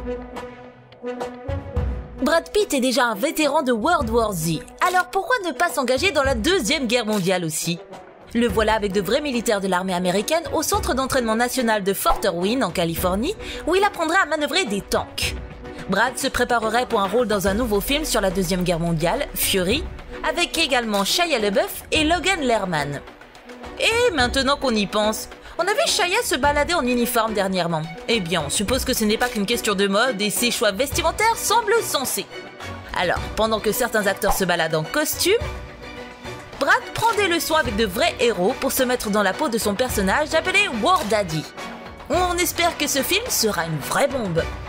Brad Pitt est déjà un vétéran de World War Z, alors pourquoi ne pas s'engager dans la Deuxième Guerre mondiale aussi? Le voilà avec de vrais militaires de l'armée américaine au centre d'entraînement national de Fort Irwin en Californie, où il apprendra à manœuvrer des tanks. Brad se préparerait pour un rôle dans un nouveau film sur la Deuxième Guerre mondiale, Fury, avec également Shia LaBeouf et Logan Lerman. Et maintenant qu'on y pense, on a vu Shia se balader en uniforme dernièrement. Eh bien, on suppose que ce n'est pas qu'une question de mode et ses choix vestimentaires semblent sensés. Alors, pendant que certains acteurs se baladent en costume, Brad prend des leçons avec de vrais héros pour se mettre dans la peau de son personnage appelé War Daddy. On espère que ce film sera une vraie bombe.